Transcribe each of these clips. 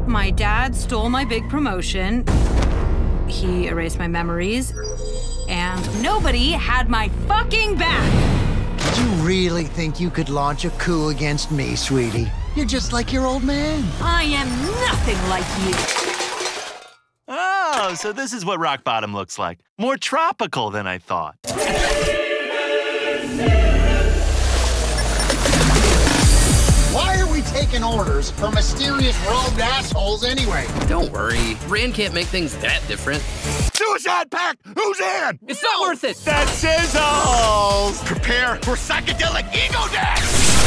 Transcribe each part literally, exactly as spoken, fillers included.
My dad stole my big promotion. He erased my memories. And nobody had my fucking back. Did you really think you could launch a coup against me, sweetie? You're just like your old man. I am nothing like you. Oh, so this is what rock bottom looks like. More tropical than I thought. Why are we taking orders from mysterious rogue assholes anyway? Don't worry. Rand can't make things that different. Suicide Pact! Who's in? It's not worth it! That's sizzles! Prepare for psychedelic ego death!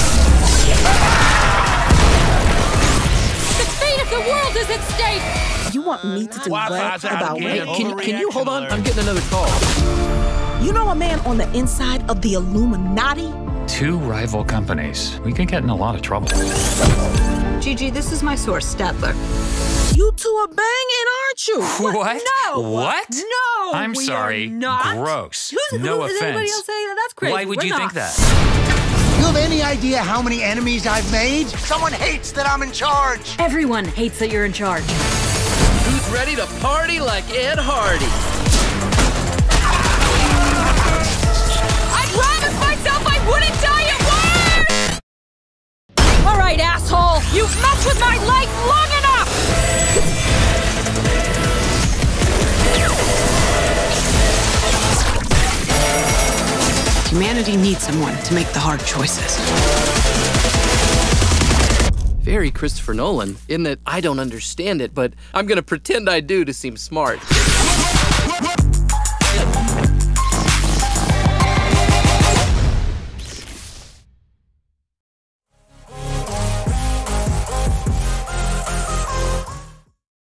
The fate of the world is at stake! You want me to do what Wi-Fi's out about again. what? Can, can you hold on? I'm getting another call. You know a man on the inside of the Illuminati? Two rival companies. We could get in a lot of trouble. Gigi, this is my source, Stadler. You two are banging, aren't you? What? No! What? No! I'm we sorry. Are not. Gross. Who's, no who, offense. Is anybody else saying that? That's crazy. Why would We're you not. think that? You have any idea how many enemies I've made? Someone hates that I'm in charge. Everyone hates that you're in charge. Who's ready to party like Ed Hardy? I promised myself I wouldn't die at work! All right, asshole. You've messed with my life long enough! Humanity needs someone to make the hard choices. Very Christopher Nolan, in that I don't understand it, but I'm gonna pretend I do to seem smart.